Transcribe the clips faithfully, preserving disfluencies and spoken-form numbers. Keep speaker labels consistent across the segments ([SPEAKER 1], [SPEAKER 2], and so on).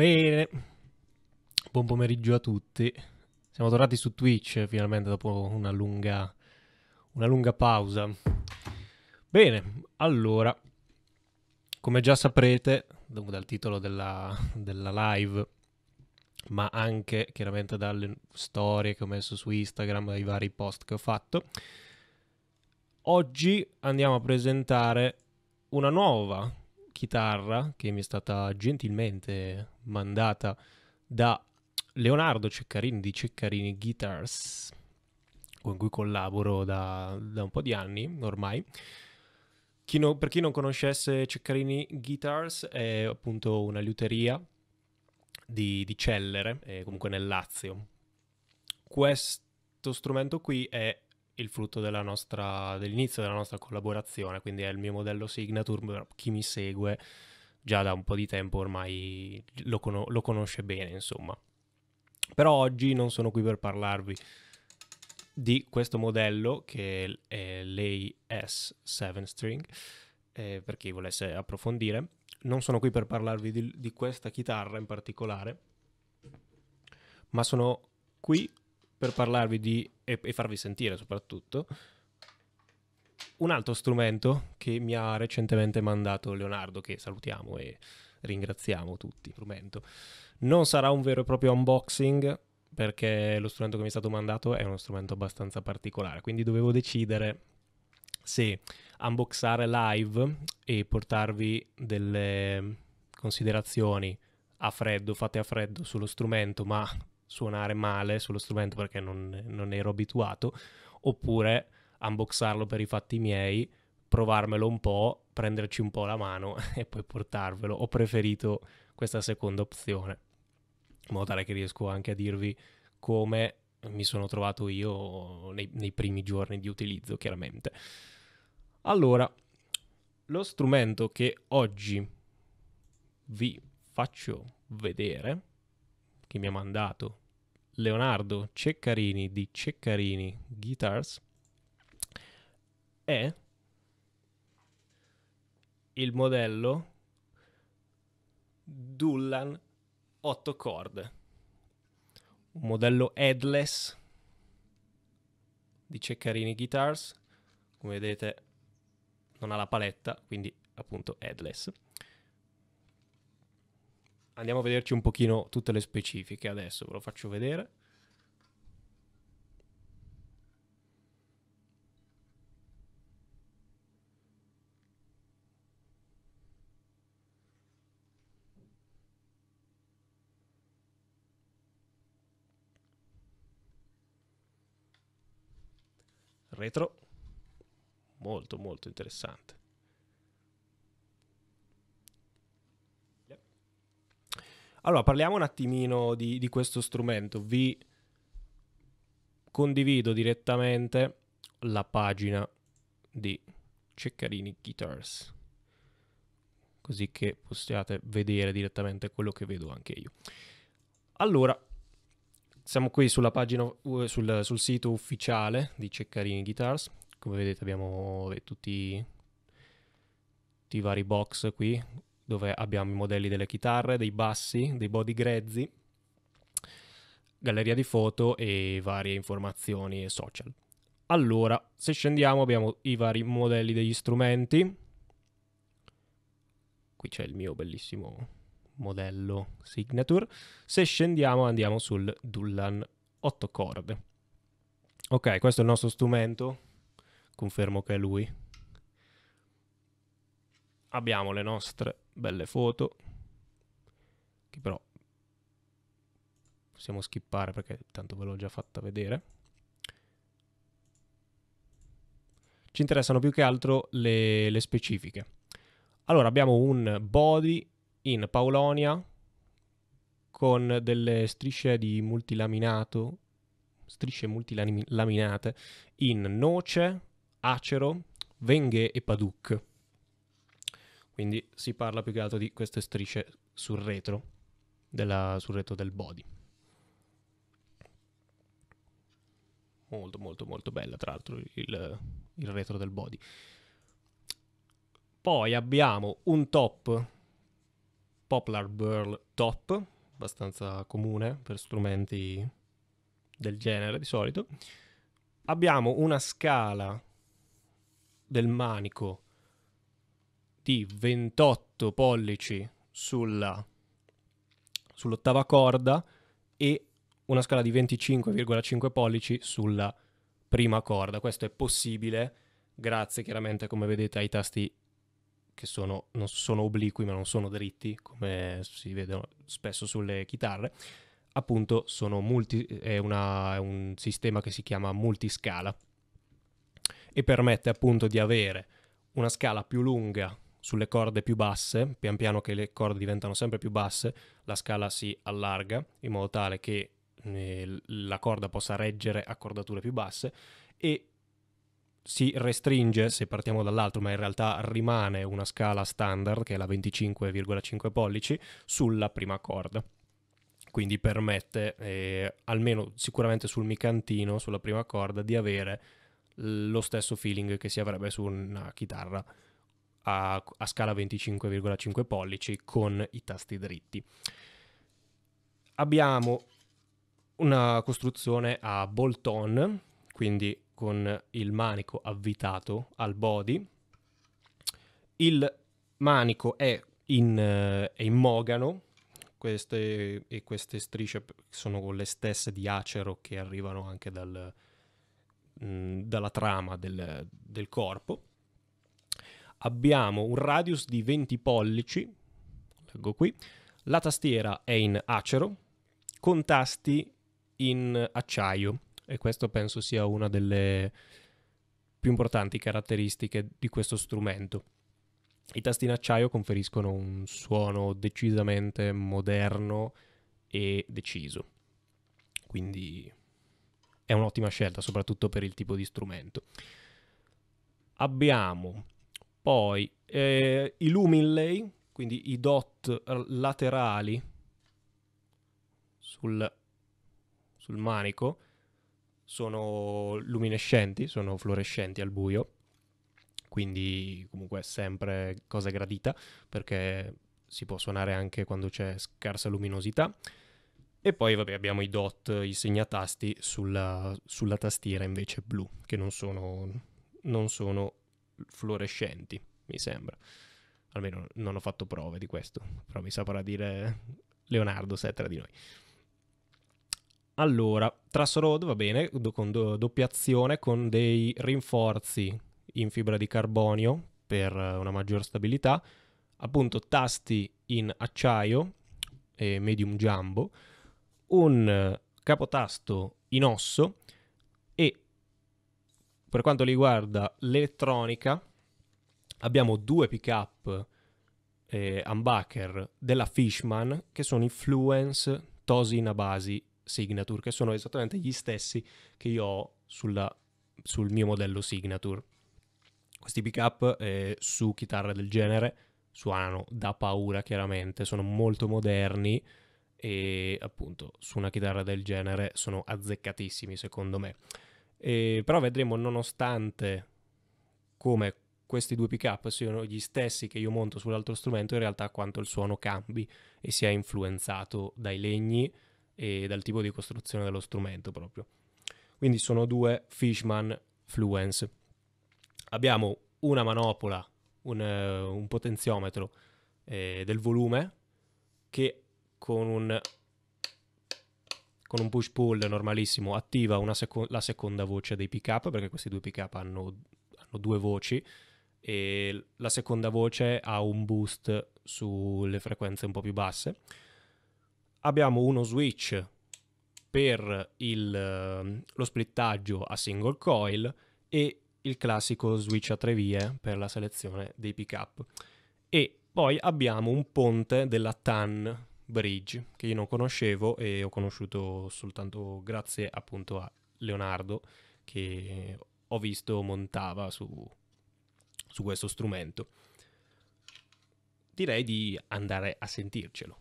[SPEAKER 1] Bene, buon pomeriggio a tutti. Siamo tornati su Twitch finalmente dopo una lunga, una lunga pausa. Bene, allora, come già saprete dal titolo della, della live, ma anche chiaramente dalle storie che ho messo su Instagram e i vari post che ho fatto, oggi andiamo a presentare una nuova chitarra che mi è stata gentilmente mandata da Leonardo Ceccarini di Ceccarini Guitars, con cui collaboro da, da un po' di anni ormai. Chi no, per chi non conoscesse Ceccarini Guitars, è appunto una liuteria di, di Cellere, eh, comunque nel Lazio. Questo strumento qui è il frutto della nostra, dell'inizio della nostra collaborazione, quindi è il mio modello signature. Chi mi segue già da un po' di tempo ormai lo, con- lo conosce bene, insomma. Però oggi non sono qui per parlarvi di questo modello che è l'A S sette String, eh, per chi volesse approfondire. Non sono qui per parlarvi di, di questa chitarra in particolare, ma sono qui per parlarvi di, e, e farvi sentire soprattutto, un altro strumento che mi ha recentemente mandato Leonardo, che salutiamo e ringraziamo tutti. Strumento. Non sarà un vero e proprio unboxing, perché lo strumento che mi è stato mandato è uno strumento abbastanza particolare, quindi dovevo decidere se unboxare live e portarvi delle considerazioni a freddo, fatte a freddo sullo strumento, ma suonare male sullo strumento perché non, non ero abituato, oppure unboxarlo per i fatti miei, provarmelo un po', prenderci un po' la mano e poi portarvelo. Ho preferito questa seconda opzione, in modo tale che riesco anche a dirvi come mi sono trovato io nei, nei primi giorni di utilizzo, chiaramente. Allora, lo strumento che oggi vi faccio vedere, che mi ha mandato Leonardo Ceccarini di Ceccarini Guitars, è il modello Dullan otto corde, un modello headless di Ceccarini Guitars. Come vedete non ha la paletta, quindi appunto headless. Andiamo a vederci un pochino tutte le specifiche adesso, ve lo faccio vedere. Retro, molto molto interessante. Allora, parliamo un attimino di, di questo strumento. Vi condivido direttamente la pagina di Ceccarini Guitars, così che possiate vedere direttamente quello che vedo anche io. Allora, siamo qui sulla pagina, sul, sul sito ufficiale di Ceccarini Guitars. Come vedete abbiamo eh, tutti, tutti i vari box qui, dove abbiamo i modelli delle chitarre, dei bassi, dei body grezzi, galleria di foto e varie informazioni e social. Allora, se scendiamo abbiamo i vari modelli degli strumenti. Qui c'è il mio bellissimo modello signature. Se scendiamo andiamo sul Dullan otto corde. Ok, questo è il nostro strumento, confermo che è lui. Abbiamo le nostre belle foto, che però possiamo skippare perché tanto ve l'ho già fatta vedere. Ci interessano più che altro le, le specifiche. Allora, abbiamo un body in paulonia con delle strisce di multilaminato, strisce multilaminate in noce, acero, venghe e paduk. Quindi si parla più che altro di queste strisce sul retro, della, sul retro del body. Molto molto molto bella tra l'altro il, il retro del body. Poi abbiamo un top, Poplar Burl Top, abbastanza comune per strumenti del genere di solito. Abbiamo una scala del manico di ventotto pollici sulla, sull'ottava corda e una scala di venticinque virgola cinque pollici sulla prima corda. Questo è possibile grazie chiaramente, come vedete, ai tasti che sono, non sono obliqui ma non sono dritti, come si vedono spesso sulle chitarre. Appunto sono multi, è, una, è un sistema che si chiama multiscala e permette appunto di avere una scala più lunga sulle corde più basse. Pian piano che le corde diventano sempre più basse, la scala si allarga in modo tale che eh, la corda possa reggere accordature più basse, e si restringe se partiamo dall'alto, ma in realtà rimane una scala standard che è la venticinque virgola cinque pollici sulla prima corda. Quindi permette, eh, almeno sicuramente sul micantino, sulla prima corda, di avere lo stesso feeling che si avrebbe su una chitarra a, a scala venticinque virgola cinque pollici con i tasti dritti. Abbiamo una costruzione a bolt-on, quindi con il manico avvitato al body. Il manico è in, è in mogano. Queste, e queste strisce sono le stesse di acero che arrivano anche dal, mh, dalla trama del, del corpo. Abbiamo un radius di venti pollici, leggo qui. La tastiera è in acero con tasti in acciaio, e questo penso sia una delle più importanti caratteristiche di questo strumento. I tasti in acciaio conferiscono un suono decisamente moderno e deciso, quindi è un'ottima scelta, soprattutto per il tipo di strumento. Abbiamo poi eh, i luminlay, quindi i dot laterali sul, sul manico, sono luminescenti, sono fluorescenti al buio. Quindi comunque è sempre cosa gradita, perché si può suonare anche quando c'è scarsa luminosità. E poi vabbè, abbiamo i dot, i segnatasti sulla, sulla tastiera invece blu, che non sono, non sono fluorescenti, mi sembra. Almeno non ho fatto prove di questo, però mi saprà dire Leonardo se è tra di noi. Allora, Truss Rod va bene, con do, doppia azione, con dei rinforzi in fibra di carbonio per una maggior stabilità, appunto tasti in acciaio e medium jumbo, un capotasto in osso, e per quanto riguarda l'elettronica abbiamo due pick-up eh, humbucker della Fishman che sono i Fluence Tosin Abasi Signature, che sono esattamente gli stessi che io ho sulla, sul mio modello Signature. Questi pick-up eh, su chitarre del genere suonano da paura, chiaramente, sono molto moderni e appunto su una chitarra del genere sono azzeccatissimi secondo me. E, però vedremo, nonostante come questi due pick-up siano gli stessi che io monto sull'altro strumento, in realtà quanto il suono cambi e sia influenzato dai legni e dal tipo di costruzione dello strumento proprio. Quindi sono due Fishman Fluence. Abbiamo una manopola, un, uh, un potenziometro eh, del volume che con un, con un push-pull normalissimo attiva una seco- la seconda voce dei pick-up, perché questi due pick-up hanno, hanno due voci, e la seconda voce ha un boost sulle frequenze un po' più basse. Abbiamo uno switch per il, lo splittaggio a single coil e il classico switch a tre vie per la selezione dei pick-up. E poi abbiamo un ponte della Tan Bridge che io non conoscevo e ho conosciuto soltanto grazie appunto a Leonardo, che ho visto montava su, su questo strumento. Direi di andare a sentircelo.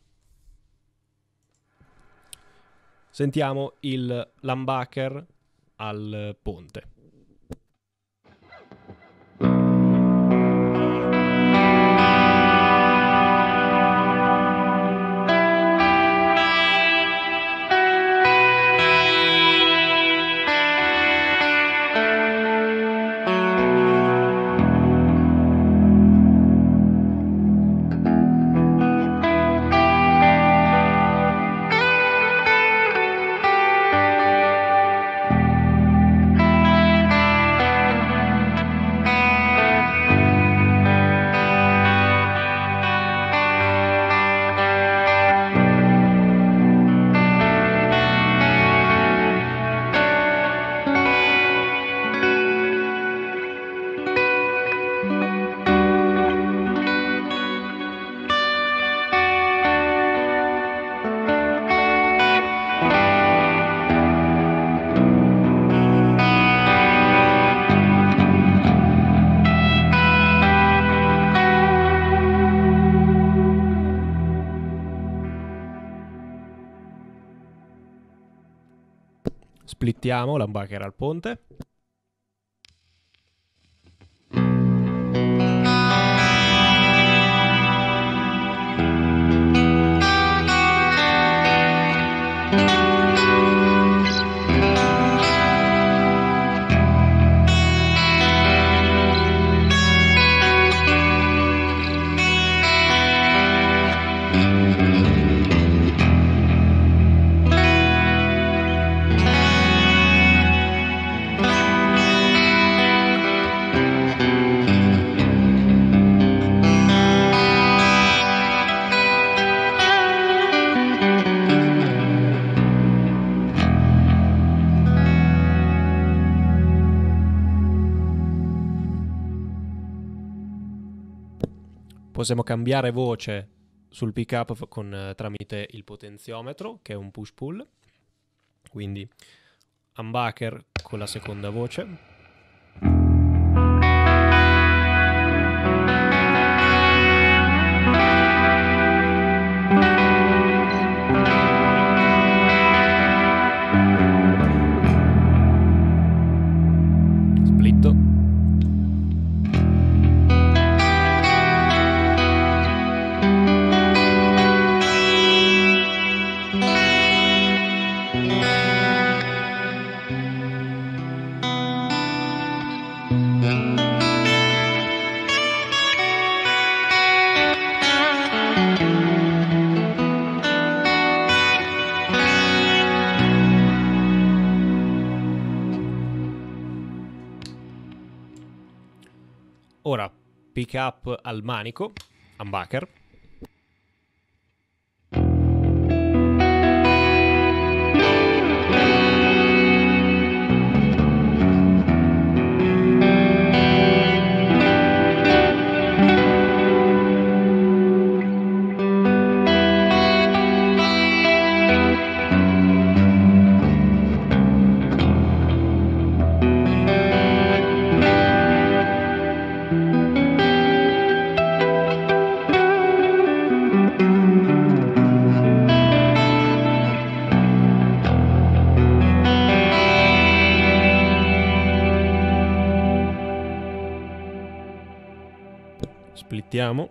[SPEAKER 1] Sentiamo il l'humbucker al ponte. Splittiamo l'humbucker al ponte. Possiamo cambiare voce sul pick-up con, eh, tramite il potenziometro, che è un push-pull. Quindi humbucker con la seconda voce. Splitto. Ora, pick up al manico, humbucker. Splittiamo.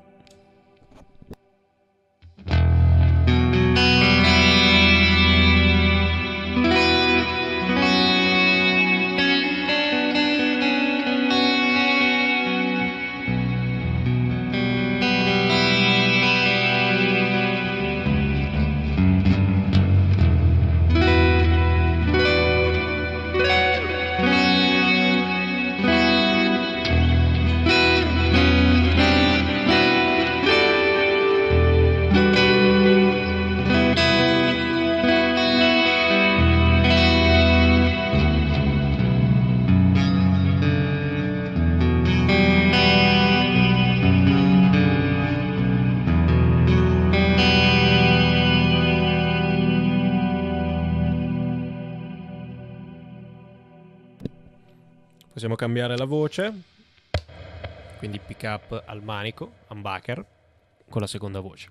[SPEAKER 1] Possiamo cambiare la voce, quindi pick up al manico, humbucker, con la seconda voce.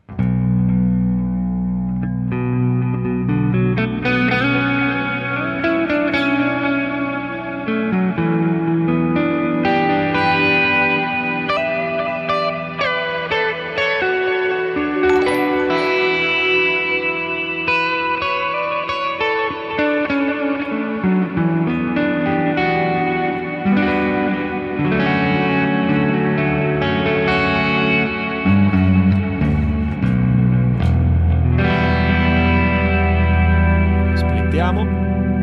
[SPEAKER 1] Splittiamo.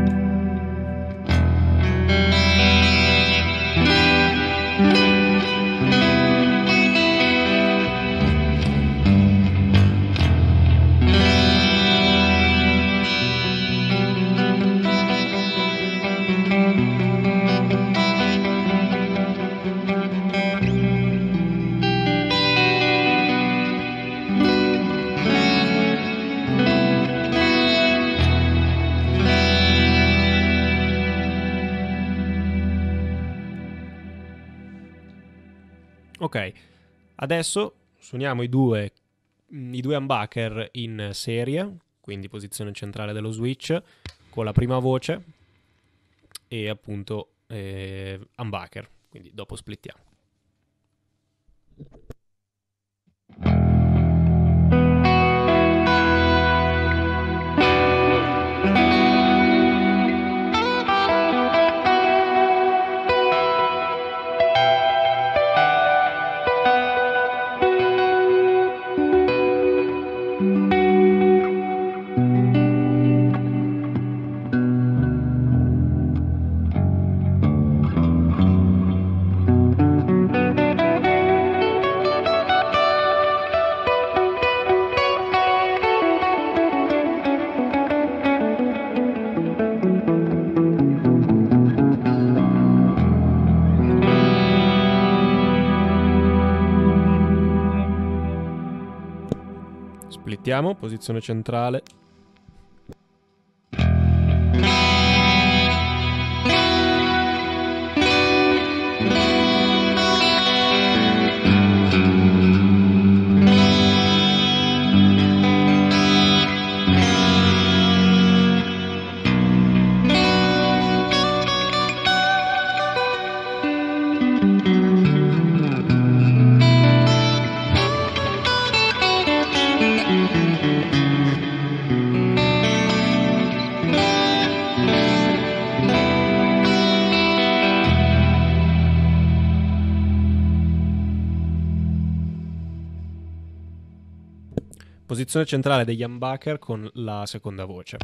[SPEAKER 1] Ok, adesso suoniamo i due, i due humbucker in serie, quindi posizione centrale dello switch, con la prima voce e appunto eh, Humbucker, quindi dopo splittiamo. Splittiamo, posizione centrale. Posizione centrale degli Humbucker con la seconda voce.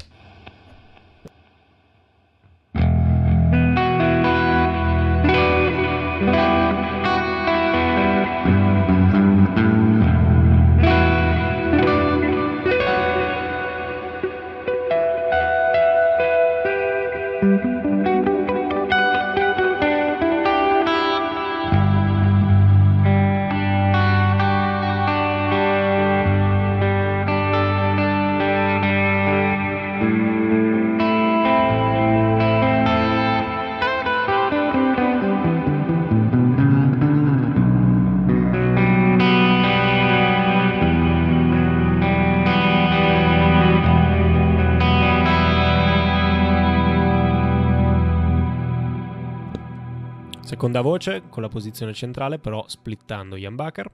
[SPEAKER 1] Seconda voce con la posizione centrale, però splittando gli Humbucker.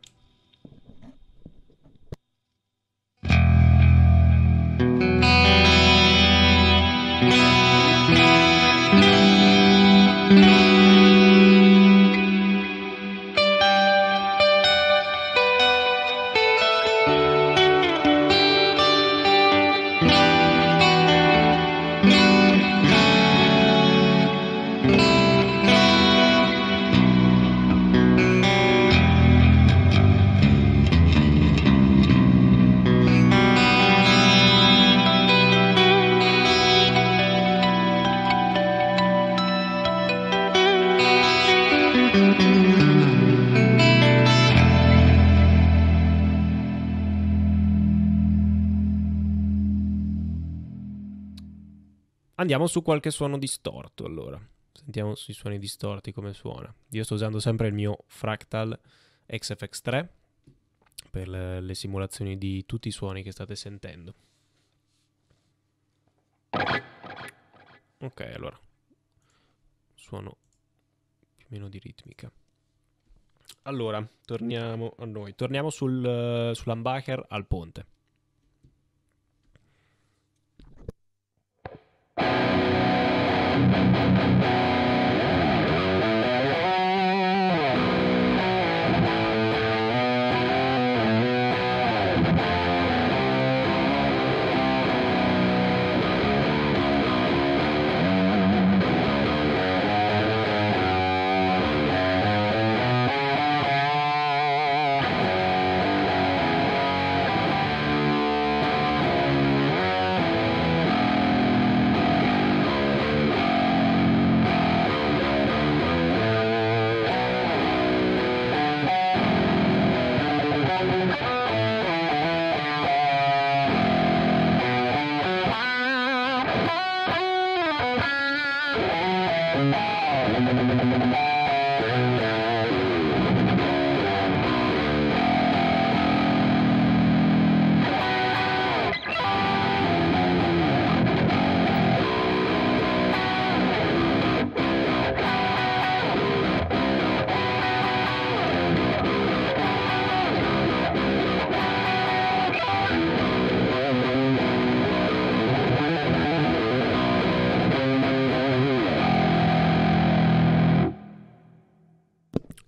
[SPEAKER 1] Andiamo su qualche suono distorto, allora. Sentiamo sui suoni distorti come suona. Io sto usando sempre il mio Fractal X F X tre per le, le simulazioni di tutti i suoni che state sentendo. Ok, allora. Suono più o meno di ritmica. Allora, torniamo a noi. Torniamo sul, uh, sull'Humbucker al ponte.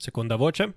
[SPEAKER 1] Seconda voce.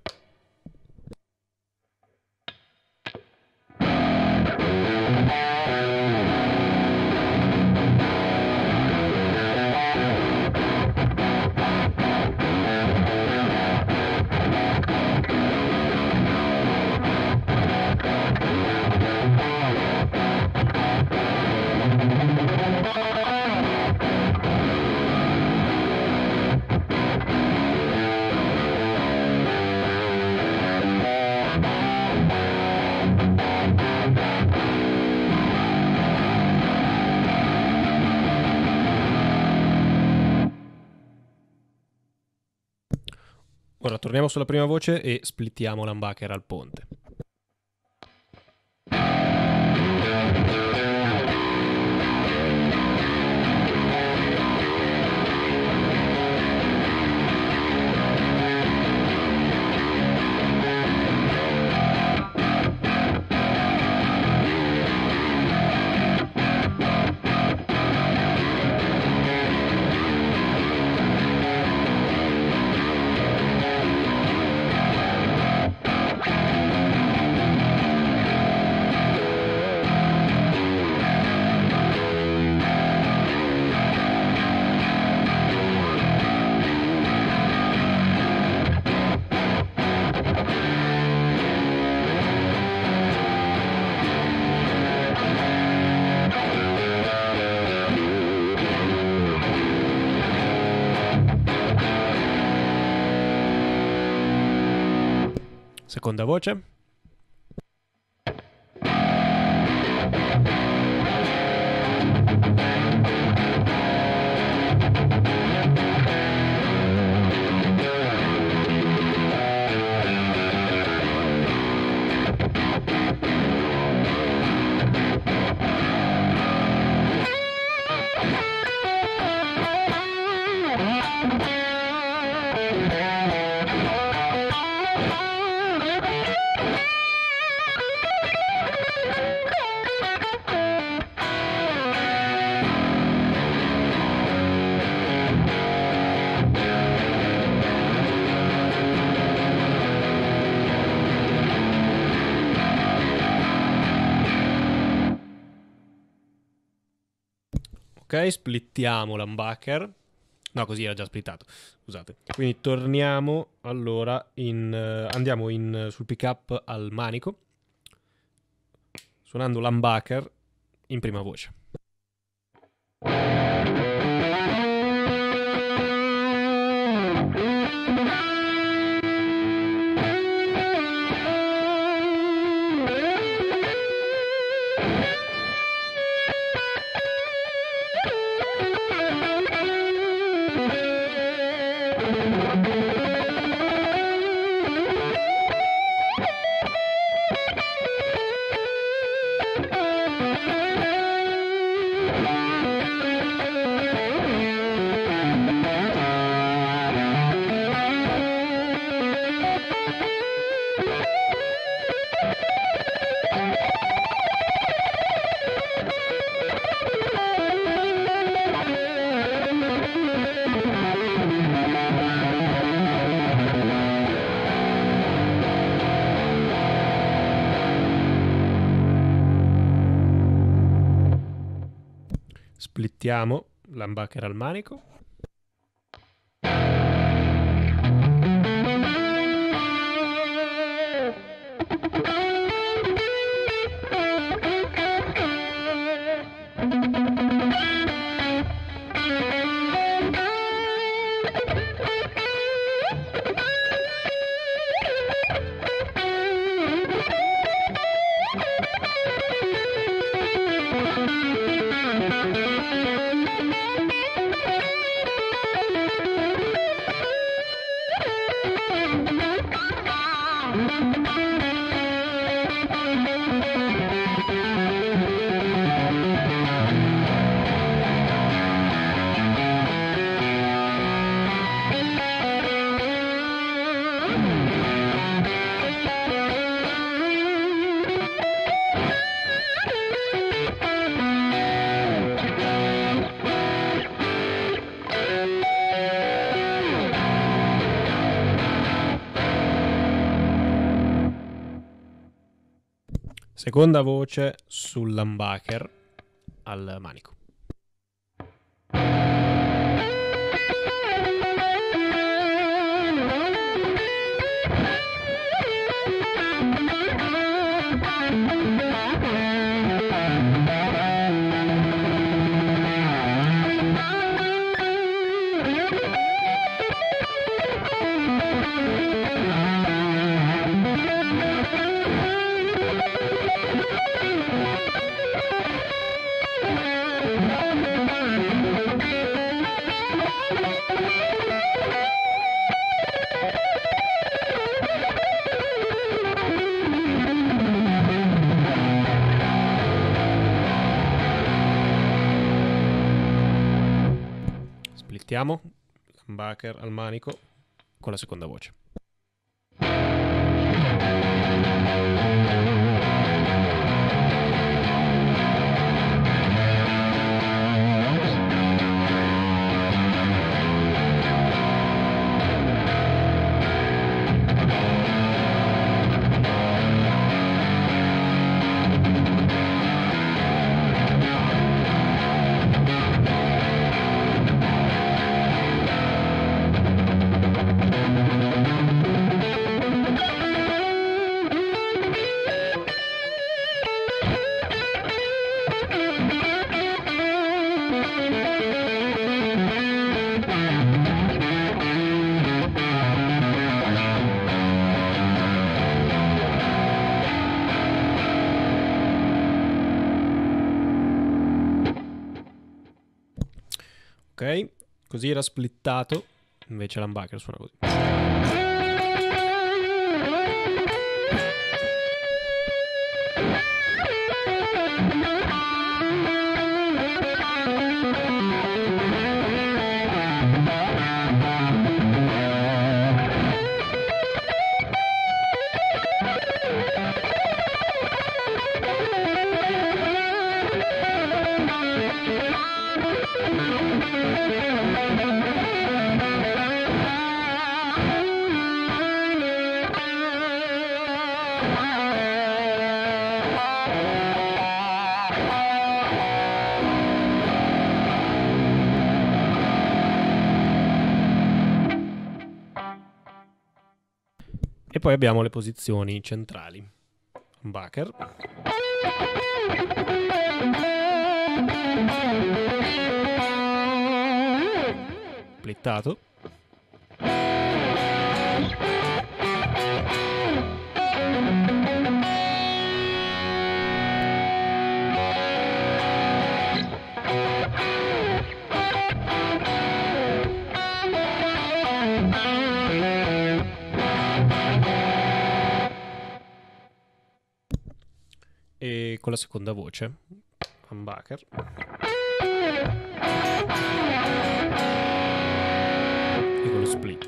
[SPEAKER 1] Ora torniamo sulla prima voce e splittiamo l'humbucker al ponte. Seconda voce. Ok, splittiamo l'humbucker. No, così era già splittato. Scusate. Quindi torniamo allora in... Uh, andiamo in, uh, sul pick up al manico, suonando l'humbucker in prima voce. Splittiamo l'humbucker al manico. Seconda voce sull'humbucker al manico. Splittiamo l'humbucker al manico con la seconda voce. Ok, così era splittato, invece l'humbucker suona così. E poi abbiamo le posizioni centrali. Humbucker. Splittato. E con la seconda voce, humbucker. E con lo split.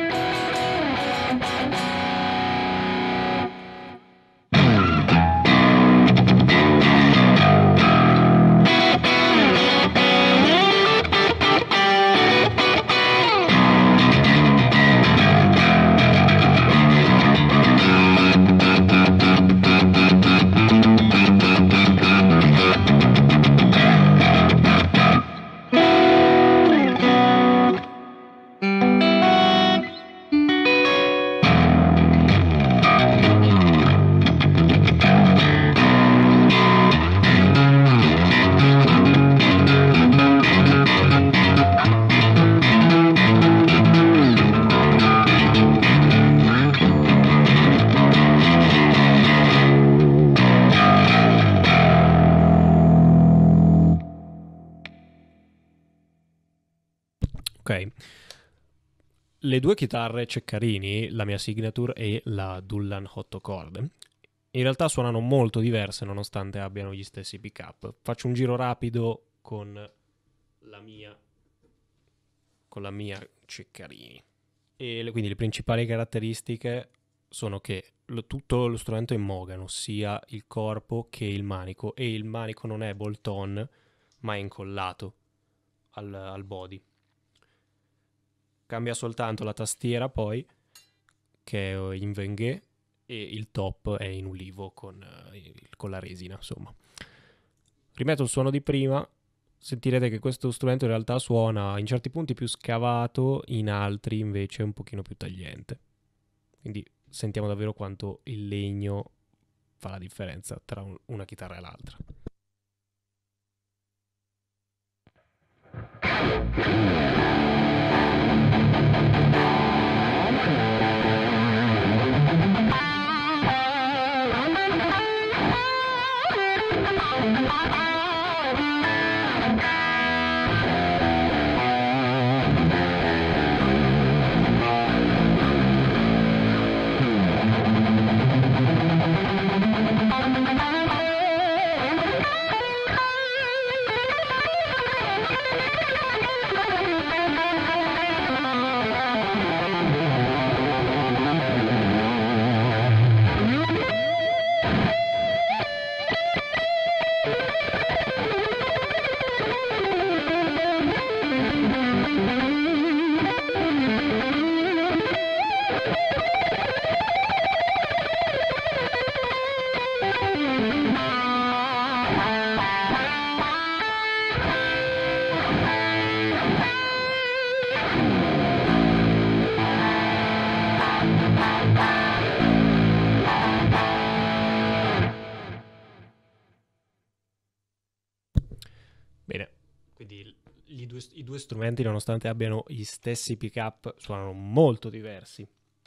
[SPEAKER 1] Ok, le due chitarre Ceccarini, la mia signature e la Dullan otto corde, in realtà suonano molto diverse nonostante abbiano gli stessi pick-up. Faccio un giro rapido con la mia, con la mia Ceccarini. E le, quindi le principali caratteristiche sono che lo, tutto lo strumento è in mogano, sia il corpo che il manico, e il manico non è bolt-on, ma è incollato al, al body. Cambia soltanto la tastiera poi, che è in Vengue, e il top è in ulivo con, eh, con la resina, insomma. Rimetto il suono di prima, sentirete che questo strumento in realtà suona in certi punti più scavato, in altri invece un pochino più tagliente. Quindi sentiamo davvero quanto il legno fa la differenza tra un, una chitarra e l'altra. Bene, quindi i due, i due strumenti, nonostante abbiano gli stessi pick-up, suonano molto diversi.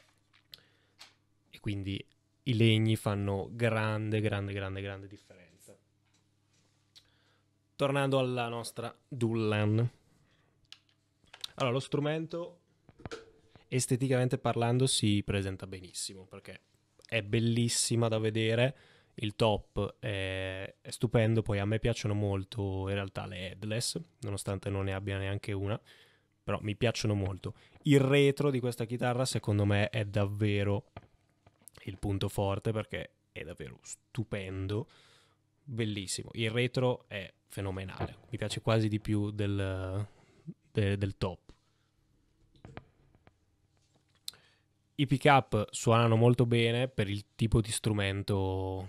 [SPEAKER 1] E quindi i legni fanno grande, grande, grande, grande differenza. Tornando alla nostra Dullan. Allora, lo strumento, esteticamente parlando, si presenta benissimo, perché è bellissima da vedere. Il top è, è stupendo, poi a me piacciono molto in realtà le headless, nonostante non ne abbia neanche una, però mi piacciono molto. Il retro di questa chitarra secondo me è davvero il punto forte, perché è davvero stupendo, bellissimo. Il retro è fenomenale, mi piace quasi di più del, de, del top. I pick-up suonano molto bene per il tipo di strumento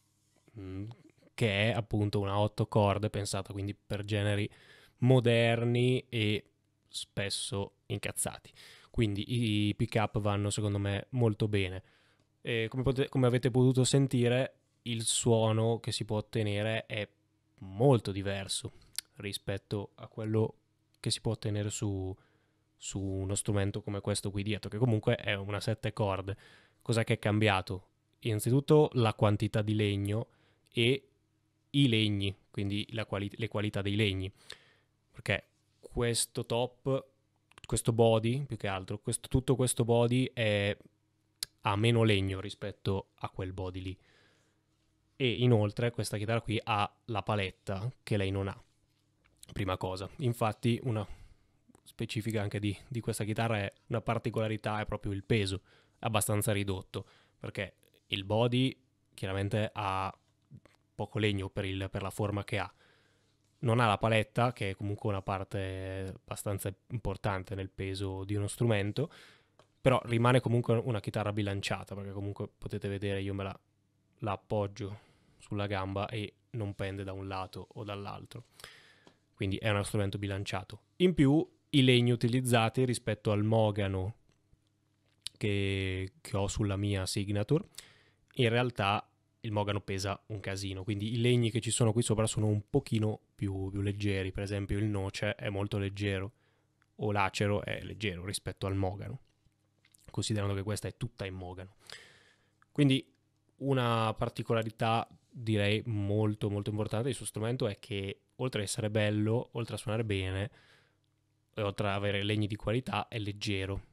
[SPEAKER 1] che è appunto una otto corde, pensata quindi per generi moderni e spesso incazzati. Quindi i pick-up vanno secondo me molto bene. E come, potete, come avete potuto sentire, il suono che si può ottenere è molto diverso rispetto a quello che si può ottenere su, su uno strumento come questo qui dietro, che comunque è una sette corde. Cos'è che è cambiato? Innanzitutto la quantità di legno e i legni, quindi la quali- le qualità dei legni, perché questo top, questo body più che altro, questo, tutto questo body è, ha meno legno rispetto a quel body lì, e inoltre questa chitarra qui ha la paletta che lei non ha, prima cosa. Infatti una specifica anche di, di questa chitarra è una particolarità, è proprio il peso, abbastanza ridotto, perché il body chiaramente ha poco legno per, il, per la forma che ha, non ha la paletta, che è comunque una parte abbastanza importante nel peso di uno strumento, però rimane comunque una chitarra bilanciata, perché comunque potete vedere io me la, la appoggio sulla gamba e non pende da un lato o dall'altro, quindi è uno strumento bilanciato. In più i legni utilizzati rispetto al mogano che, che ho sulla mia Signature, in realtà il mogano pesa un casino, quindi i legni che ci sono qui sopra sono un pochino più, più leggeri. Per esempio il noce è molto leggero, o l'acero è leggero rispetto al mogano, considerando che questa è tutta in mogano. Quindi una particolarità direi molto molto importante di questo strumento è che oltre ad essere bello, oltre a suonare bene e oltre ad avere legni di qualità, è leggero.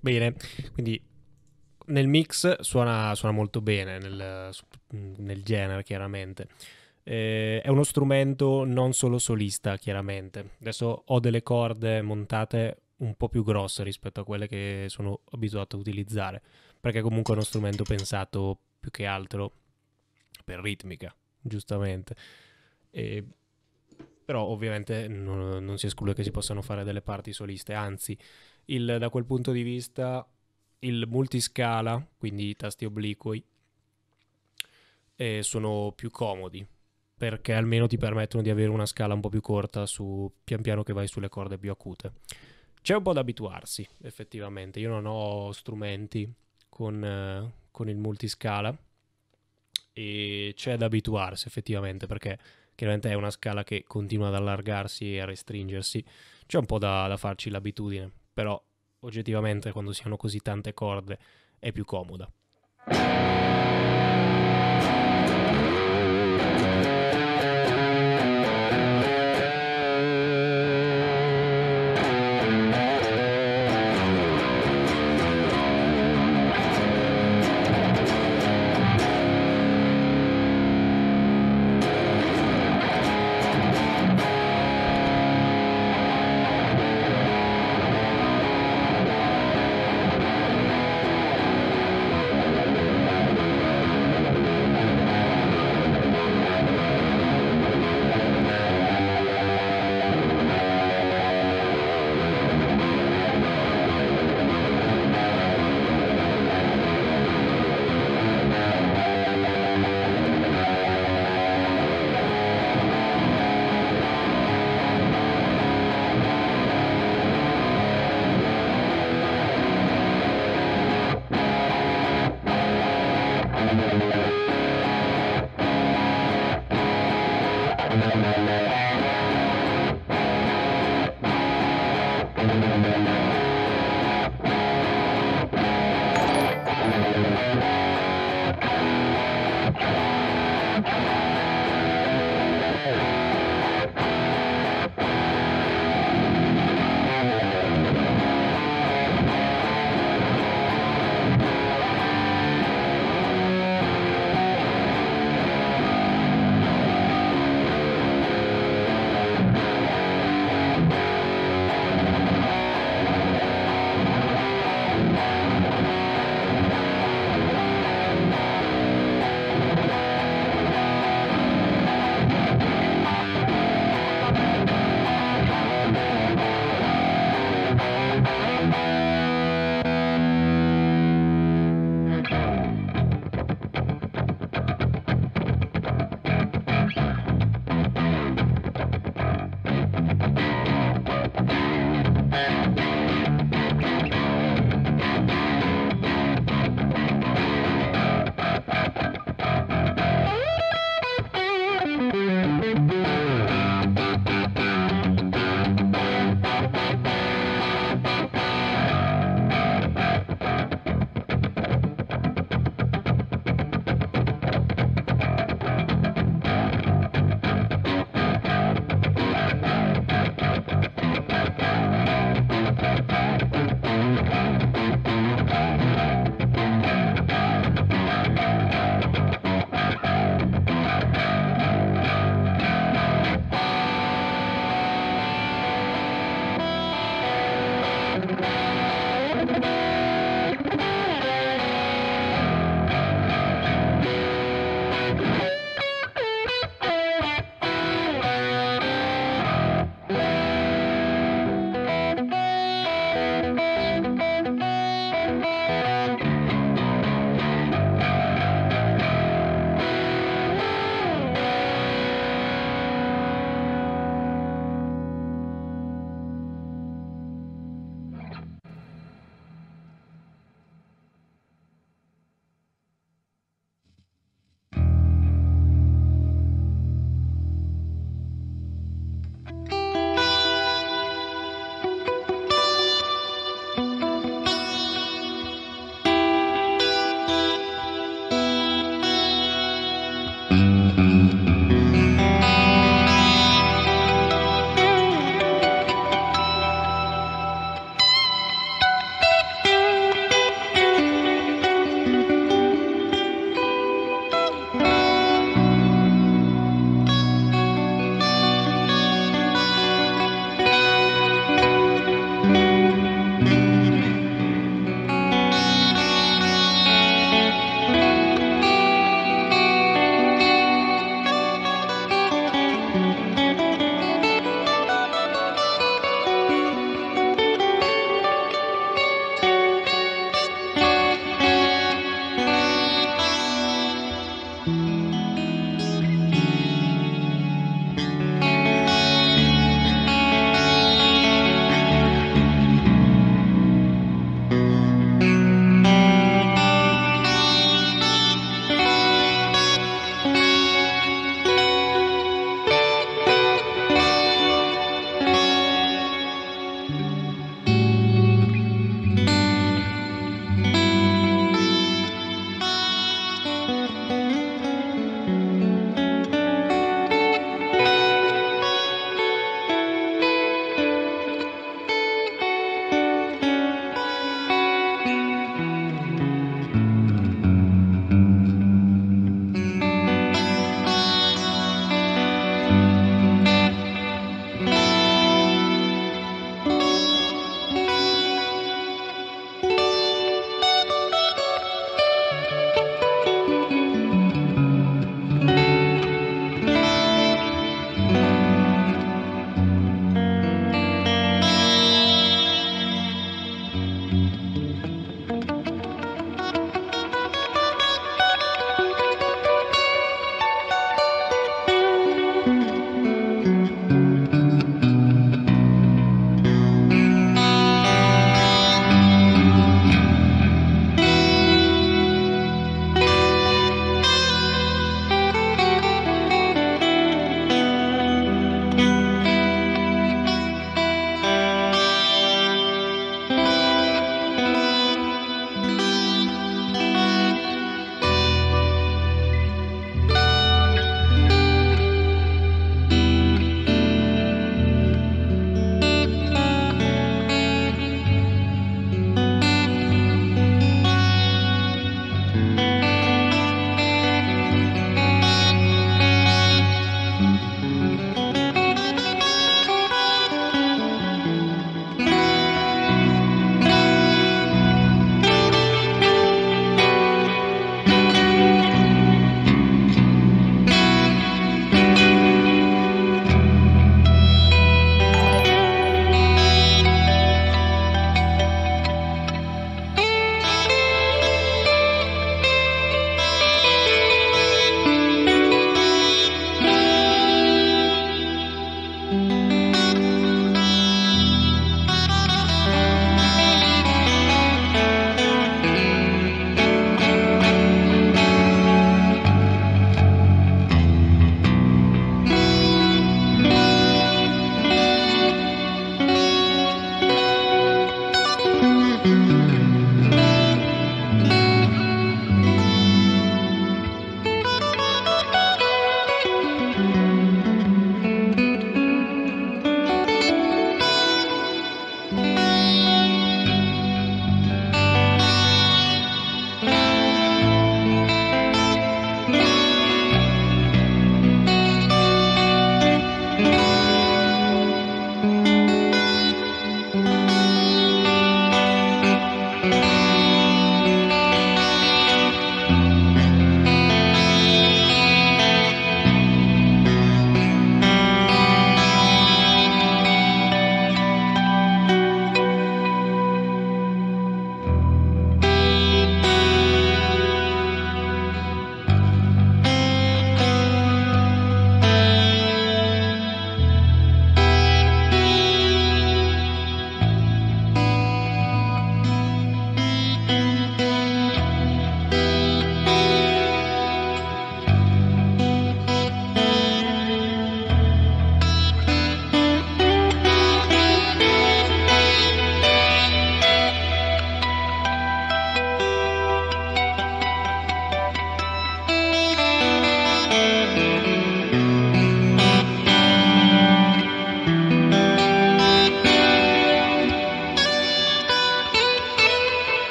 [SPEAKER 1] bene, quindi nel mix suona, suona molto bene, nel, nel genere chiaramente. Eh, è uno strumento non solo solista, chiaramente. Adesso ho delle corde montate un po' più grosse rispetto a quelle che sono abituato a utilizzare, perché comunque è uno strumento pensato più che altro per ritmica, giustamente. E, però ovviamente non, non si esclude che si possano fare delle parti soliste, anzi, il, da quel punto di vista il multiscala, quindi i tasti obliqui, eh, sono più comodi perché almeno ti permettono di avere una scala un po' più corta su, pian piano che vai sulle corde più acute. C'è un po' da abituarsi, effettivamente. Io non ho strumenti con, eh, con il multiscala e c'è da abituarsi effettivamente perché chiaramente è una scala che continua ad allargarsi e a restringersi. C'è un po' da, da farci l'abitudine, però oggettivamente quando si hanno così tante corde è più comoda.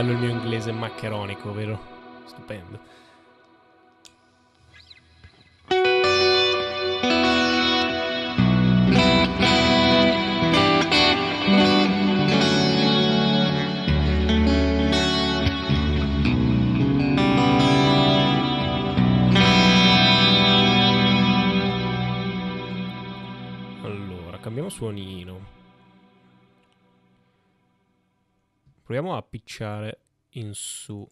[SPEAKER 1] bello il mio inglese maccheronico, vero? Stupendo. Allora, cambiamo suonino. Proviamo a picciare in su.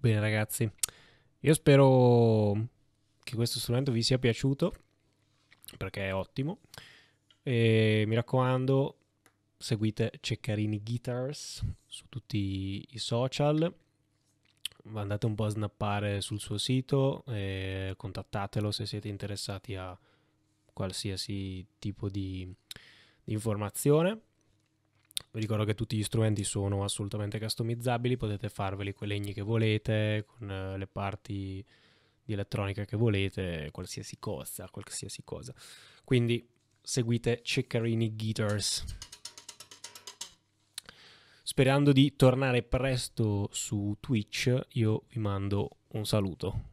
[SPEAKER 1] Bene ragazzi, io spero che questo strumento vi sia piaciuto, perché è ottimo, e mi raccomando, seguite Ceccarini Guitars su tutti i social, andate un po' a snappare sul suo sito e contattatelo se siete interessati a qualsiasi tipo di, di informazione. Vi ricordo che tutti gli strumenti sono assolutamente customizzabili, potete farveli quei legni che volete, con eh, le parti di elettronica che volete, qualsiasi cosa, qualsiasi cosa. Quindi seguite Ceccarini Guitars. Sperando di tornare presto su Twitch, io vi mando un saluto.